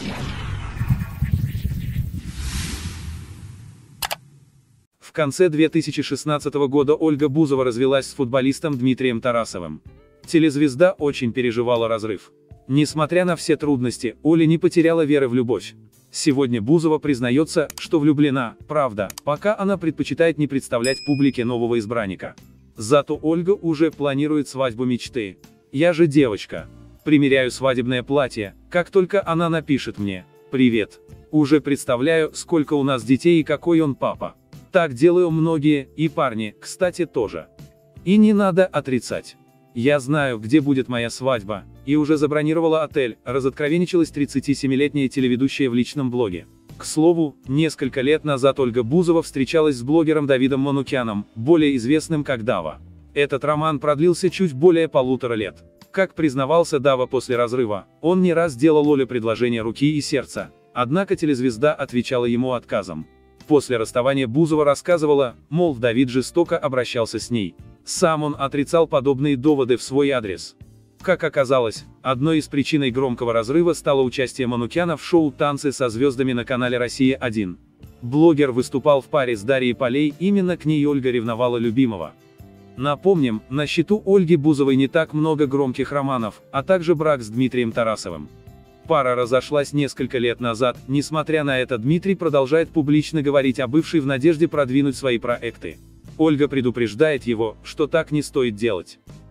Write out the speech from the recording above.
В конце 2016 года Ольга Бузова развелась с футболистом Дмитрием Тарасовым. Телезвезда очень переживала разрыв. Несмотря на все трудности, Оля не потеряла веры в любовь. Сегодня Бузова признается, что влюблена, правда, пока она предпочитает не представлять публике нового избранника. Зато Ольга уже планирует свадьбу мечты. «Я же девочка. Примеряю свадебное платье, как только она напишет мне: «Привет». Уже представляю, сколько у нас детей и какой он папа. Так делаю многие, и парни, кстати, тоже. И не надо отрицать. Я знаю, где будет моя свадьба, и уже забронировала отель», разоткровенничалась 37-летняя телеведущая в личном блоге. К слову, несколько лет назад Ольга Бузова встречалась с блогером Давидом Манукяном, более известным как Дава. Этот роман продлился чуть более 1,5 лет. Как признавался Дава после разрыва, он не раз делал Оле предложение руки и сердца, однако телезвезда отвечала ему отказом. После расставания Бузова рассказывала, мол, Давид жестоко обращался с ней. Сам он отрицал подобные доводы в свой адрес. Как оказалось, одной из причин громкого разрыва стало участие Манукяна в шоу «Танцы со звездами» на канале «Россия-1». Блогер выступал в паре с Дарьей Полей, именно к ней Ольга ревновала любимого. Напомним, на счету Ольги Бузовой не так много громких романов, а также брак с Дмитрием Тарасовым. Пара разошлась несколько лет назад, несмотря на это Дмитрий продолжает публично говорить о бывшей в надежде продвинуть свои проекты. Ольга предупреждает его, что так не стоит делать.